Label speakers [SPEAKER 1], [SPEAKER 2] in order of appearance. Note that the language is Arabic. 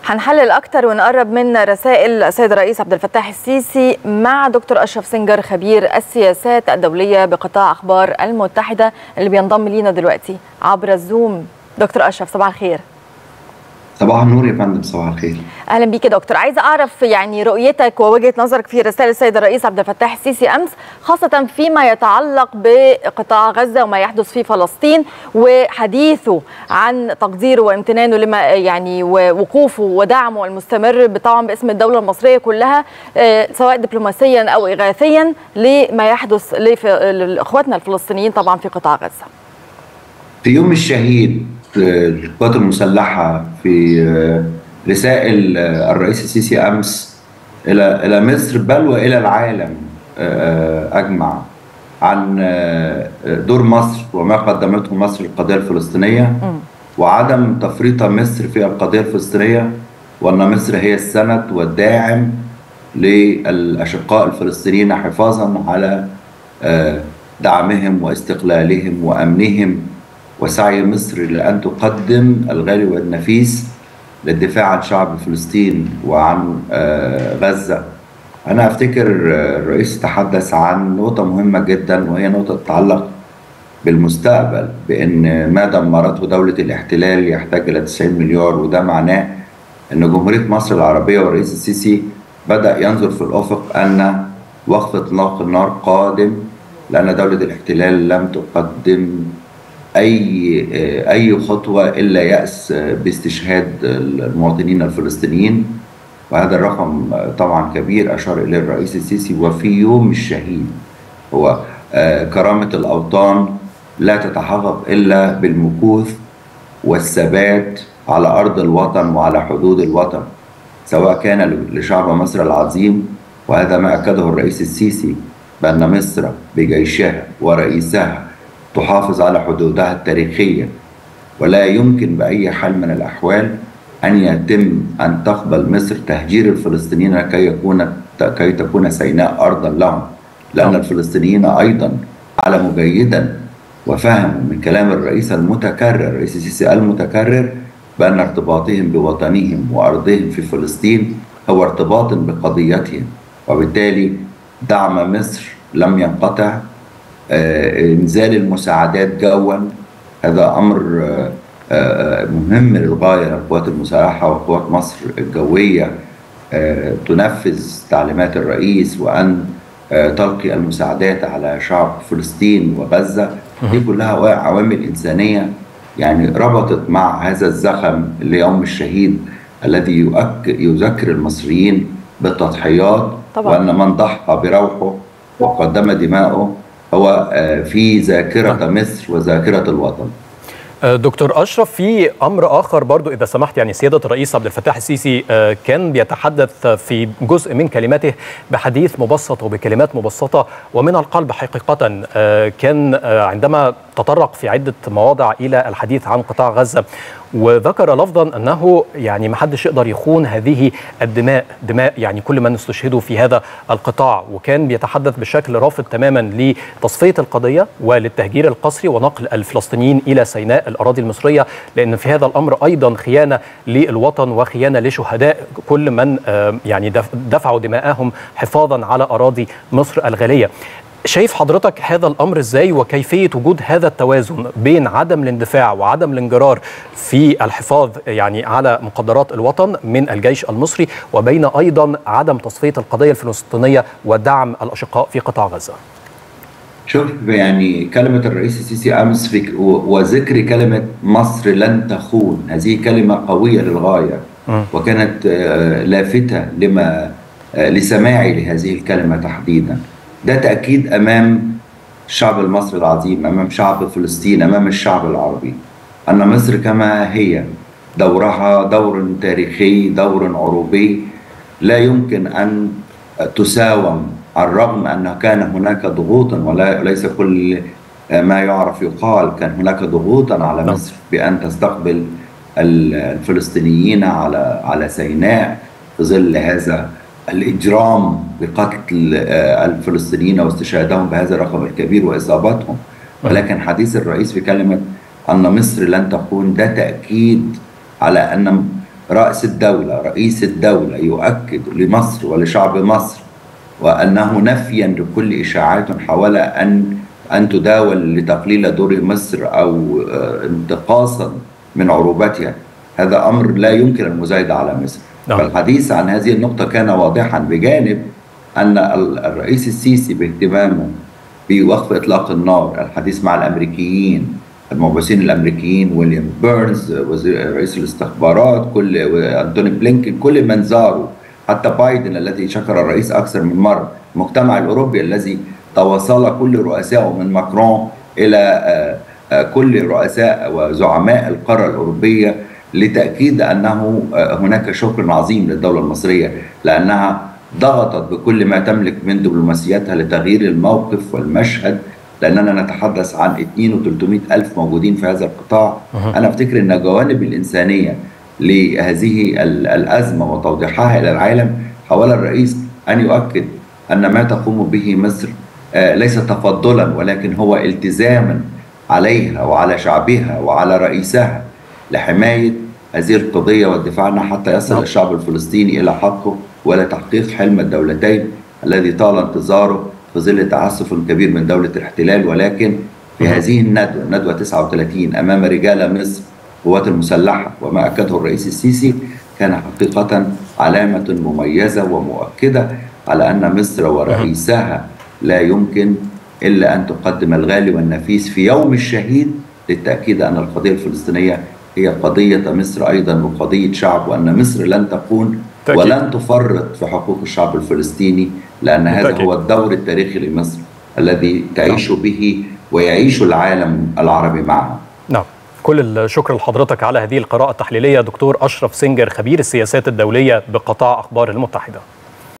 [SPEAKER 1] هنحلل أكتر ونقرب من رسائل السيد الرئيس عبد الفتاح السيسي مع دكتور أشرف سنجر خبير السياسات الدولية بقطاع أخبار المتحدة اللي بينضم لينا دلوقتي عبر الزوم. دكتور أشرف صباح الخير.
[SPEAKER 2] صباح النور يا فندم. صباح الخير.
[SPEAKER 1] اهلا بيك يا دكتور. عايزه اعرف يعني رؤيتك ووجهه نظرك في رسائل السيد الرئيس عبد الفتاح السيسي امس، خاصه فيما يتعلق بقطاع غزه وما يحدث في فلسطين، وحديثه عن تقديره وامتنانه لما يعني ووقوفه ودعمه المستمر طبعا باسم الدوله المصريه كلها، سواء دبلوماسيا او اغاثيا لما يحدث لاخواتنا الفلسطينيين طبعا في قطاع غزه.
[SPEAKER 2] في يوم الشهيد القوات المسلحة في رسائل الرئيس السيسي أمس إلى مصر بل وإلى العالم أجمع عن دور مصر وما قدمته مصر للقضية الفلسطينية وعدم تفريط مصر في القضية الفلسطينية، وأن مصر هي السند والداعم للأشقاء الفلسطينيين حفاظا على دعمهم واستقلالهم وأمنهم، وسعي مصر لأن تقدم الغالي والنفيس للدفاع عن شعب فلسطين وعن غزة. أنا أفتكر الرئيس تحدث عن نقطة مهمة جدا، وهي نقطة تتعلق بالمستقبل، بأن ما دمرته دولة الاحتلال يحتاج إلى 90 مليار، وده معناه أن جمهورية مصر العربية والرئيس السيسي بدأ ينظر في الأفق أن وقف إطلاق النار قادم، لأن دولة الاحتلال لم تقدم أي خطوة إلا يأس باستشهاد المواطنين الفلسطينيين، وهذا الرقم طبعا كبير أشار إليه الرئيس السيسي. وفي يوم الشهيد هو كرامة الأوطان لا تتحقق إلا بالمكوث والثبات على أرض الوطن وعلى حدود الوطن، سواء كان لشعب مصر العظيم، وهذا ما أكده الرئيس السيسي بأن مصر بجيشها ورئيسها تحافظ على حدودها التاريخية، ولا يمكن بأي حال من الأحوال أن يتم أن تقبل مصر تهجير الفلسطينيين كي تكون سيناء أرضا لهم، لأن الفلسطينيين أيضا علموا جيدا وفهموا من كلام الرئيس المتكرر، الرئيس السيسي المتكرر، بأن ارتباطهم بوطنهم وأرضهم في فلسطين هو ارتباط بقضيتهم، وبالتالي دعم مصر لم ينقطع. انزال المساعدات جوا هذا امر مهم للغايه للقوات المسلحه وقوات مصر الجويه تنفذ تعليمات الرئيس، وان تلقي المساعدات على شعب فلسطين وغزه. دي كلها عوامل انسانيه يعني ربطت مع هذا الزخم ليوم الشهيد الذي يذكر المصريين بالتضحيات، وان من ضحى بروحه وقدم دماءه هو في ذاكرة مصر وذاكرة الوطن.
[SPEAKER 3] دكتور أشرف، في أمر آخر برضو إذا سمحت، يعني سيادة الرئيس عبد الفتاح السيسي كان بيتحدث في جزء من كلماته بحديث مبسط وبكلمات مبسطة ومن القلب حقيقة، كان عندما تطرق في عدة مواضع إلى الحديث عن قطاع غزة، وذكر لفظا أنه يعني ما حدش يقدر يخون هذه الدماء، دماء يعني كل من استشهدوا في هذا القطاع، وكان بيتحدث بشكل رافض تماما لتصفية القضية وللتهجير القسري ونقل الفلسطينيين إلى سيناء الأراضي المصرية، لأن في هذا الأمر أيضا خيانة للوطن وخيانة لشهداء كل من يعني دفعوا دماءهم حفاظا على أراضي مصر الغالية. شايف حضرتك هذا الأمر إزاي، وكيفية وجود هذا التوازن بين عدم الاندفاع وعدم الانجرار في الحفاظ يعني على مقدرات الوطن من الجيش المصري، وبين أيضا عدم تصفية القضية الفلسطينية ودعم الأشقاء في قطاع غزة؟
[SPEAKER 2] شوف، يعني كلمة الرئيس السيسي أمس وذكر كلمة مصر لن تخون، هذه كلمة قوية للغاية، وكانت لافتة لسماعي لهذه الكلمة تحديدا. ده تأكيد أمام الشعب المصري العظيم، أمام شعب فلسطين، أمام الشعب العربي، أن مصر كما هي دورها دور تاريخي، دور عروبي لا يمكن أن تساوم، على الرغم أن كان هناك ضغوطا، وليس كل ما يعرف يقال، كان هناك ضغوطا على مصر بأن تستقبل الفلسطينيين على سيناء في ظل هذا الإجرام بقتل الفلسطينيين واستشهادهم بهذا الرقم الكبير وإصابتهم. ولكن حديث الرئيس في كلمة أن مصر لن تخون ده تأكيد على أن رئيس الدولة يؤكد لمصر ولشعب مصر وأنه نفيا لكل إشاعات حاول أن تداول لتقليل دور مصر أو انتقاصا من عروبتها، هذا أمر لا يمكن المزايدة على مصر. فالحديث عن هذه النقطة كان واضحا، بجانب أن الرئيس السيسي باهتمامه بوقف إطلاق النار، الحديث مع الأمريكيين، المبعوثين الأمريكيين، ويليام بيرنز رئيس الاستخبارات، أنتوني بلينكن، كل من زاروا، حتى بايدن الذي شكر الرئيس أكثر من مرة، المجتمع الأوروبي الذي تواصل كل رؤسائه من ماكرون إلى كل رؤساء وزعماء القارة الأوروبية لتأكيد أنه هناك شكر عظيم للدولة المصرية، لأنها ضغطت بكل ما تملك من دبلوماسيتها لتغيير الموقف والمشهد، لأننا نتحدث عن 200-300 ألف موجودين في هذا القطاع. أنا أفتكر أن الجوانب الإنسانية لهذه الأزمة وتوضيحها إلى العالم حاول الرئيس أن يؤكد أن ما تقوم به مصر ليس تفضلا، ولكن هو التزاما عليها وعلى شعبها وعلى رئيسها لحماية هذه القضية والدفاع عنها حتى يصل الشعب الفلسطيني إلى حقه ولتحقيق حلم الدولتين الذي طال انتظاره في ظل تعسف كبير من دولة الاحتلال. ولكن في هذه الندوة 39 أمام رجال مصر القوات المسلحة وما أكده الرئيس السيسي كان حقيقة علامة مميزة ومؤكدة على أن مصر ورئيسها لا يمكن إلا أن تقدم الغالي والنفيس في يوم الشهيد للتأكيد أن القضية الفلسطينية هي قضية مصر أيضا وقضية شعب، وأن مصر لن تكون ولن تفرط في حقوق الشعب الفلسطيني، لأن هذا هو الدور التاريخي لمصر الذي تعيش به ويعيش العالم العربي معها.
[SPEAKER 3] نعم، كل الشكر لحضرتك على هذه القراءة التحليلية دكتور أشرف سنجر، خبير السياسات الدولية بقطاع أخبار المتحدة.